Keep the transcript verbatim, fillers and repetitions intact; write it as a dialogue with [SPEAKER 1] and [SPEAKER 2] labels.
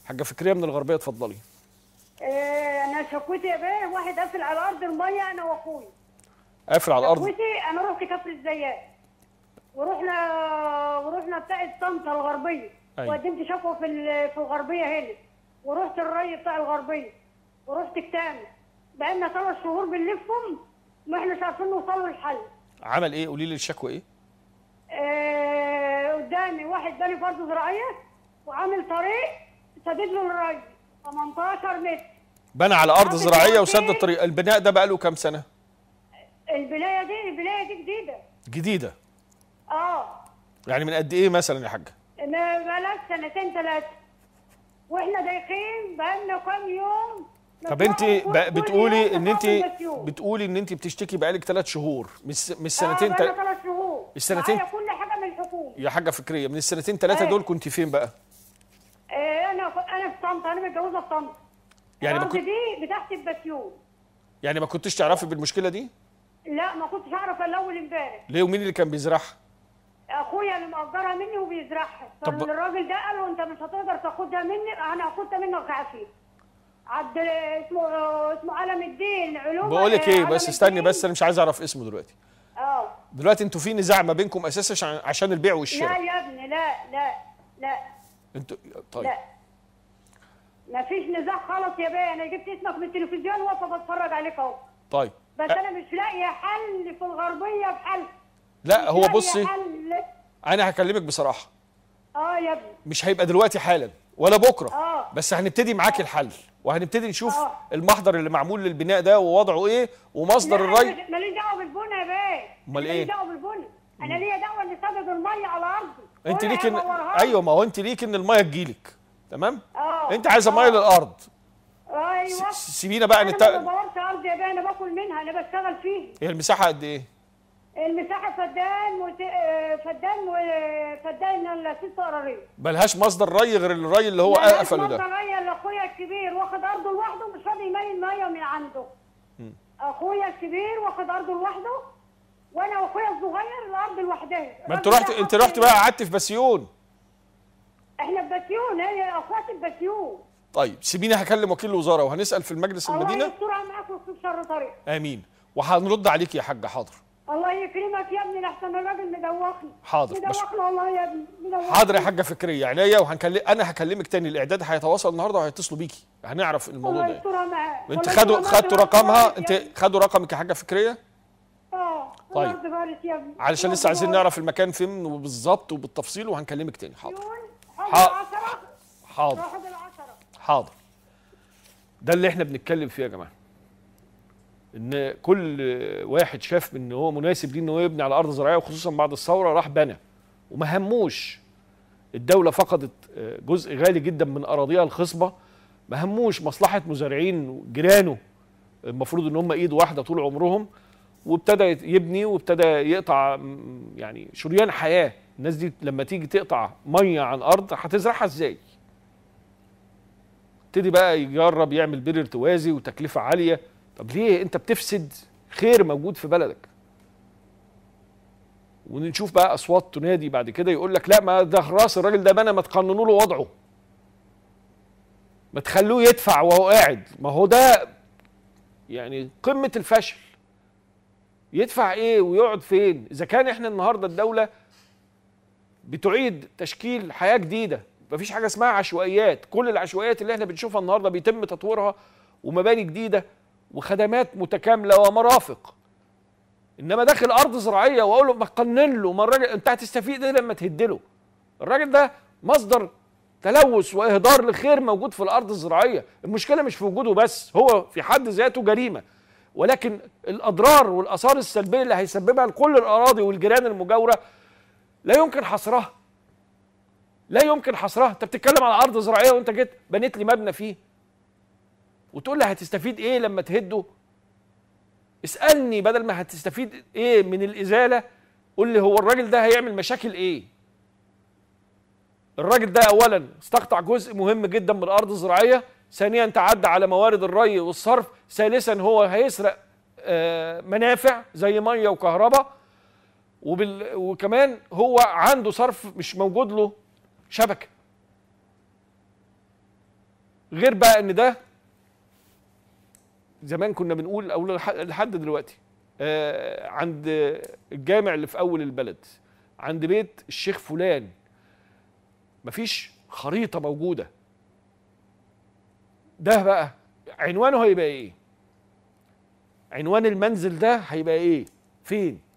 [SPEAKER 1] حاجه فكريه من الغربيه، اتفضلي.
[SPEAKER 2] آه انا شكوتي يا بيه، واحد قافل على ارض الميه انا واخويا.
[SPEAKER 1] قافل على الارض؟
[SPEAKER 2] شكوتي انا رحت كفر الزيات ورحنا ورحنا بتاعه طنطا الغربيه. أيوة. وقدمت شكوى في في الغربيه هنا، ورحت الري بتاع الغربيه، ورحت كتامل. بقالنا ثلاث شهور بنلفهم ما احنا مش عارفين نوصلوا للحل.
[SPEAKER 1] عمل ايه؟ قولي لي الشكوى ايه؟
[SPEAKER 2] آه قدامي واحد باني فرض زراعيه وعامل طريق سدد له الري تمنتاشر متر.
[SPEAKER 1] بنى على ارض زراعيه وسد الطريق. البناء ده بقى له كام سنه؟
[SPEAKER 2] البنايه دي البنايه دي جديده.
[SPEAKER 1] جديده؟
[SPEAKER 2] اه.
[SPEAKER 1] يعني من قد ايه مثلا يا حاجه؟
[SPEAKER 2] ما بقالها سنتين ثلاثه واحنا دايخين بقالنا كام يوم.
[SPEAKER 1] طب انت بتقولي ان انت بتقولي ان انت بتشتكي بقالك ثلاث شهور، مش مش سنتين
[SPEAKER 2] ثلاثه. اه ثلاث شهور.
[SPEAKER 1] السنتين
[SPEAKER 2] معايا كل حاجه من الحكومه.
[SPEAKER 1] يا حاجه فكريه، من السنتين ثلاثه دول كنت فين بقى؟
[SPEAKER 2] آه انا انا في طنطا، انا متجوزه في طنطا.
[SPEAKER 1] يعني
[SPEAKER 2] الارض كنت... دي بتاعت البسيون.
[SPEAKER 1] يعني ما كنتش تعرفي بالمشكله دي؟
[SPEAKER 2] لا ما كنتش اعرف الا اول امبارح.
[SPEAKER 1] ليه؟ ومين اللي كان بيزرعها؟
[SPEAKER 2] اخويا اللي مأجرها مني وبيزرعها. فالراجل ده قال له انت مش هتقدر تاخدها مني، انا هاخدها منك عافيه. عبد اسمه اسمه علم الدين علوم.
[SPEAKER 1] بقول لك ايه بس استني بس، انا مش عايز اعرف اسمه دلوقتي.
[SPEAKER 2] اه
[SPEAKER 1] دلوقتي انتوا في نزاع ما بينكم اساسا عشان البيع والشراء؟
[SPEAKER 2] لا يا ابني لا لا لا.
[SPEAKER 1] انتوا طيب
[SPEAKER 2] لا مفيش نزاع خالص يا بيه، انا جبت اسمك من التلفزيون واقفه بتفرج عليك اهو.
[SPEAKER 1] طيب
[SPEAKER 2] بس أ... انا مش لاقيه حل في الغربيه بحل.
[SPEAKER 1] لا هو بصي انا هكلمك بصراحه.
[SPEAKER 2] اه يا ابني
[SPEAKER 1] مش هيبقى دلوقتي حالا ولا بكره.
[SPEAKER 2] اه
[SPEAKER 1] بس هنبتدي معاكي الحل، وهنبتدي نشوف
[SPEAKER 2] آه.
[SPEAKER 1] المحضر اللي معمول للبناء ده ووضعه ايه ومصدر الري.
[SPEAKER 2] ماليش دعوه بالبنى يا بيه.
[SPEAKER 1] امال ايه؟
[SPEAKER 2] ماليش دعوه بالبنى، انا ليا دعوه ان سدد الميه على ارضي.
[SPEAKER 1] انت ليك ان... ايوه ما هو انت ليك ان الميه تجيلك تمام؟
[SPEAKER 2] اه
[SPEAKER 1] انت عايزه ميه للارض.
[SPEAKER 2] ايوه
[SPEAKER 1] سيبينا بقى
[SPEAKER 2] نت... انا ما بدورش ارض يا بيه، انا باكل منها، انا بشتغل فيها.
[SPEAKER 1] هي المساحه قد ايه؟
[SPEAKER 2] المساحه فدان وت... فدان وفدان ست قرارين.
[SPEAKER 1] ملهاش مصدر ري غير الري اللي هو قفله ده.
[SPEAKER 2] مصدر ري اللي اخويا الكبير واخد ارضه لوحده مش راضي يميل ميه من عنده. م. اخويا الكبير واخد ارضه لوحده وانا واخويا الصغير الارض لوحدها.
[SPEAKER 1] ما انت رحت انت رحت بقى قعدت في بسيون.
[SPEAKER 2] احنا في بسيون، هي اخواتي في بسيون.
[SPEAKER 1] طيب سيبيني هكلم وكيل الوزاره وهنسال في المجلس المدينه.
[SPEAKER 2] الله يسترها معاك ويكتب شر طريق.
[SPEAKER 1] امين. وهنرد عليك يا حاجه. حاضر.
[SPEAKER 2] الله يكرمك يا ابني لحسن الراجل مدوخني.
[SPEAKER 1] حاضر
[SPEAKER 2] مدوخني والله يا ابني مدوخني.
[SPEAKER 1] حاضر يا حاجه فكريه عينيا، وهنكلم انا هكلمك تاني. الاعداد هيتواصل النهارده وهيتصلوا بيكي، هنعرف الموضوع ده.
[SPEAKER 2] الله يسترها معاك.
[SPEAKER 1] انت خدوا خدتوا رقمها؟ انت خدوا رقمك يا حاجه فكريه؟
[SPEAKER 2] اه
[SPEAKER 1] طيب
[SPEAKER 2] يا ابني.
[SPEAKER 1] علشان لسه عايزين نعرف المكان فين وبالظبط وبالتفصيل، وهنكلمك تاني. حاضر
[SPEAKER 2] حاضر
[SPEAKER 1] حاضر حاضر. ده اللي احنا بنتكلم فيه يا جماعه، ان كل واحد شاف ان هو مناسب ليه ان هو يبني على ارض زراعيه، وخصوصا بعد الثوره راح بنى وما هموش. الدوله فقدت جزء غالي جدا من اراضيها الخصبه، ما هموش مصلحه مزارعين جيرانه المفروض ان هم ايد واحده طول عمرهم، وابتدى يبني وابتدى يقطع يعني شريان حياه. الناس دي لما تيجي تقطع ميه عن ارض هتزرعها ازاي؟ ابتدي بقى يجرب يعمل بير ارتوازي وتكلفه عاليه. طب ليه؟ انت بتفسد خير موجود في بلدك. ونشوف بقى اصوات تنادي بعد كده يقول لك لا ما ده خلاص الراجل ده بنى، ما تقننوا له وضعه، ما تخلوه يدفع وهو قاعد. ما هو ده يعني قمه الفشل. يدفع ايه ويقعد فين؟ اذا كان احنا النهارده الدوله بتعيد تشكيل حياه جديده، مفيش حاجه اسمها عشوائيات. كل العشوائيات اللي احنا بنشوفها النهارده بيتم تطويرها ومباني جديده وخدمات متكامله ومرافق. انما داخل ارض زراعيه واقول له ما تقنن له، ما الراجل انت هتستفيد ايه لما تهدله؟ الراجل ده مصدر تلوث واهدار لخير موجود في الارض الزراعيه. المشكله مش في وجوده بس، هو في حد ذاته جريمه، ولكن الاضرار والاثار السلبيه اللي هيسببها لكل الاراضي والجيران المجاوره لا يمكن حصرها. لا يمكن حصرها. انت بتتكلم على ارض زراعيه وانت جيت بنيت لي مبنى فيه وتقول لي هتستفيد ايه لما تهده؟ اسالني بدل ما هتستفيد ايه من الازاله، قول لي هو الراجل ده هيعمل مشاكل ايه؟ الراجل ده اولا استقطع جزء مهم جدا من الارض الزراعيه، ثانيا تعدى على موارد الري والصرف، ثالثا هو هيسرق آه منافع زي ميه وكهرباء، وبال... وكمان هو عنده صرف مش موجود له شبكه. غير بقى ان ده زمان كنا بنقول او لحد دلوقتي آه عند الجامع اللي في اول البلد، عند بيت الشيخ فلان، مفيش خريطه موجوده. ده بقى عنوانه هيبقى ايه؟ عنوان المنزل ده هيبقى ايه؟ فين؟